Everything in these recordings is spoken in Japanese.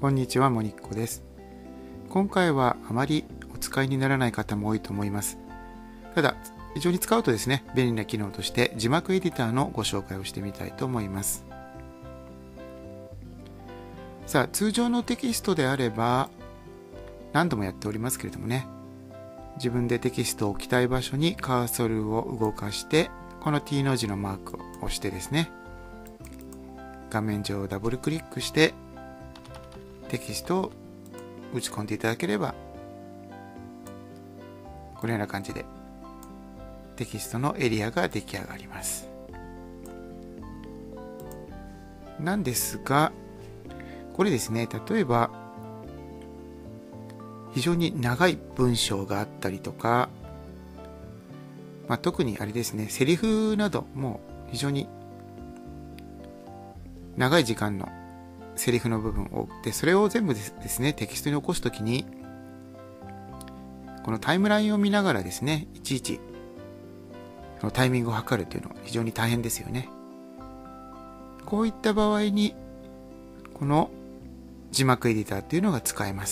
こんにちは、もにっこです。今回はあまりお使いにならない方も多いと思います。ただ、非常に使うとですね、便利な機能として字幕エディターのご紹介をしてみたいと思います。さあ、通常のテキストであれば、何度もやっておりますけれどもね、自分でテキストを置きたい場所にカーソルを動かして、この T の字のマークを押してですね、画面上をダブルクリックしてテキストを打ち込んでいただければ、このような感じでテキストのエリアが出来上がります。なんですが、これですね、例えば非常に長い文章があったりとか、特にあれですね、セリフなども非常に長い時間のセリフの部分をで、それを全部ですね、テキストに起こすときに、このタイムラインを見ながらですね、いちいちそのタイミングを測るというのは非常に大変ですよね。こういった場合に、この字幕エディターというのが使えます。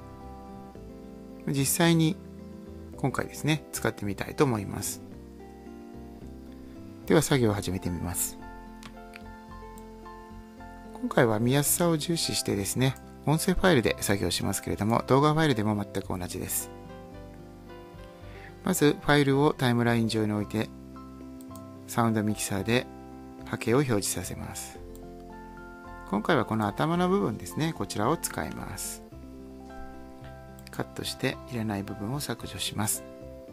実際に今回ですね、使ってみたいと思います。では作業を始めてみます。今回は見やすさを重視してですね、音声ファイルで作業しますけれども、動画ファイルでも全く同じです。まずファイルをタイムライン上に置いて、サウンドミキサーで波形を表示させます。今回はこの頭の部分ですね、こちらを使います。カットしていらない部分を削除します。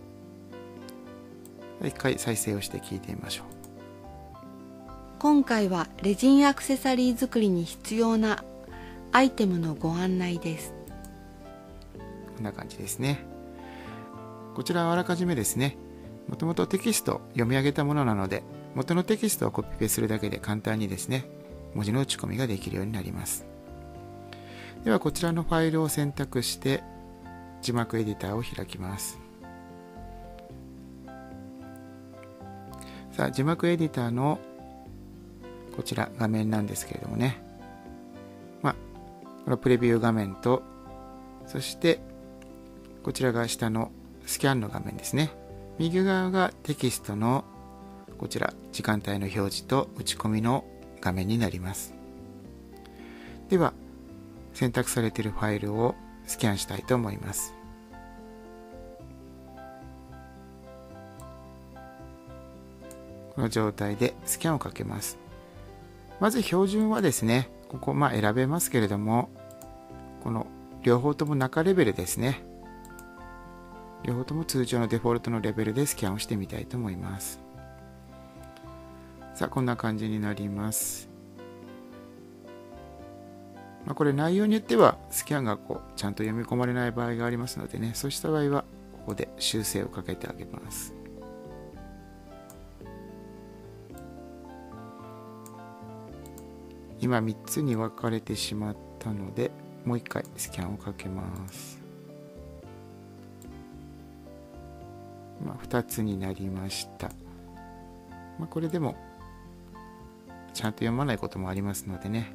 一回再生をして聞いてみましょう。 今回はレジンアクセサリー作りに必要なアイテムのご案内です。 こんな感じですね。こちらはあらかじめですね、もともとテキストを読み上げたものなので、元のテキストをコピペするだけで簡単にですね、文字の打ち込みができるようになります。ではこちらのファイルを選択して字幕エディターを開きます。さあ、字幕エディターのこちら画面なんですけれどもね、このプレビュー画面と、そしてこちらが下のスキャンの画面ですね。右側がテキストのこちら時間帯の表示と打ち込みの画面になります。では選択されているファイルをスキャンしたいと思います。この状態でスキャンをかけます。まず標準はですね、ここ選べますけれども、この両方とも中レベルですね。両方とも通常のデフォルトのレベルでスキャンをしてみたいと思います。さあ、こんな感じになります。これ内容によってはスキャンがちゃんと読み込まれない場合がありますのでね、そうした場合はここで修正をかけてあげます。今3つに分かれてしまったので、もう一回スキャンをかけます。2つになりました。これでもちゃんと読まないこともありますのでね、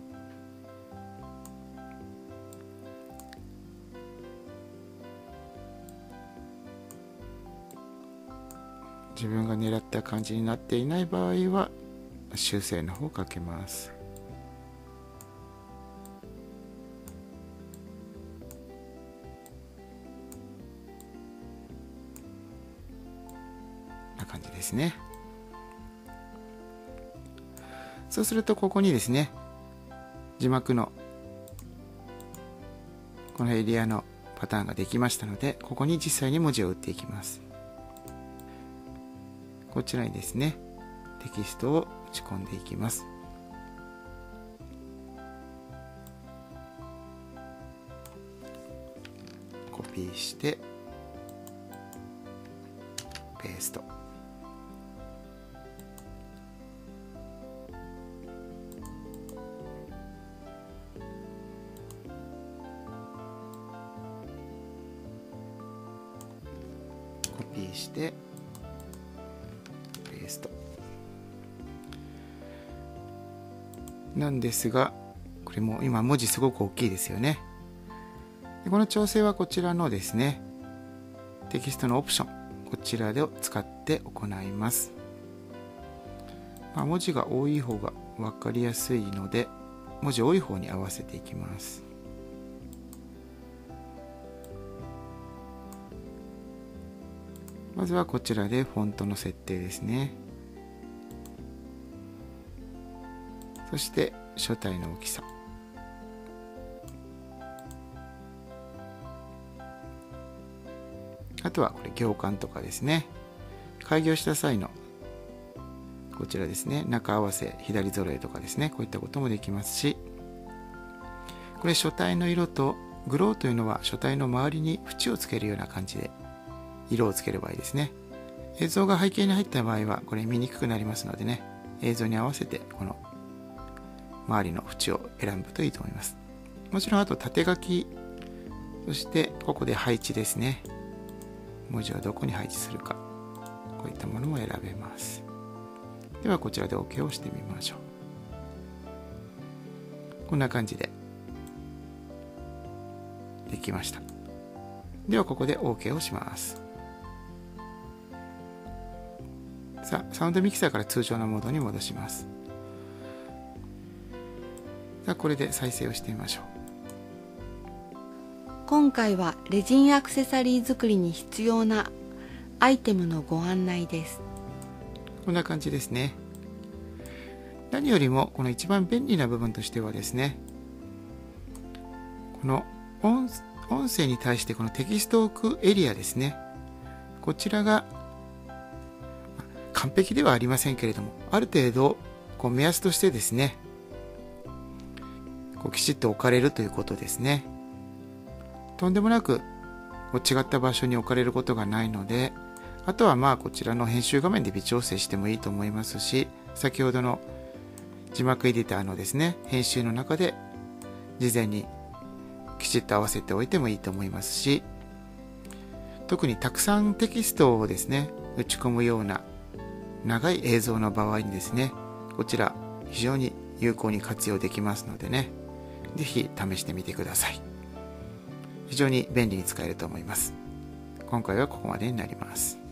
自分が狙った感じになっていない場合は修正の方をかけます。こんな感じですね。そうするとここにですね、字幕のこのエリアのパターンができましたので、ここに実際に文字を打っていきます。こちらにですね、テキストを打ち込んでいきます。コピーしてペースト。コピーしてペーストなんですが、これも今文字すごく大きいですよね。でこの調整はこちらのですね、テキストのオプション、こちらで使って行います。文字が多い方が分かりやすいので、文字多い方に合わせていきます。まずはこちらでフォントの設定ですね。そして書体の大きさ。あとはこれ行間とかですね。開業した際のこちらですね、中合わせ、左揃えとかですね、こういったこともできますし、これ書体の色とグローというのは書体の周りに縁をつけるような感じで色をつける場合ですね。映像が背景に入った場合はこれ見にくくなりますのでね、映像に合わせてこの周りの縁を選ぶといいと思います。もちろんあと縦書き、そしてここで配置ですね。文字をどこに配置するか、こういったものも選べます。ではこちらで OK をしてみましょう。こんな感じでできました。ではここで OK をします。さあ、サウンドミキサーから通常のモードに戻します。さあ、これで再生をしてみましょう。 今回はレジンアクセサリー作りに必要なアイテムのご案内です。 こんな感じですね。何よりもこの一番便利な部分としてはですね、この音声に対してこのテキストを置くエリアですね。こちらが完璧ではありませんけれども、ある程度こう目安としてですね、こうきちっと置かれるということですね。とんでもなくこう違った場所に置かれることがないので、あとはこちらの編集画面で微調整してもいいと思いますし、先ほどの字幕エディターのですね、編集の中で事前にきちっと合わせておいてもいいと思いますし、特にたくさんテキストをですね、打ち込むような長い映像の場合にですね、こちら非常に有効に活用できますのでね、ぜひ試してみてください。非常に便利に使えると思います。今回はここまでになります。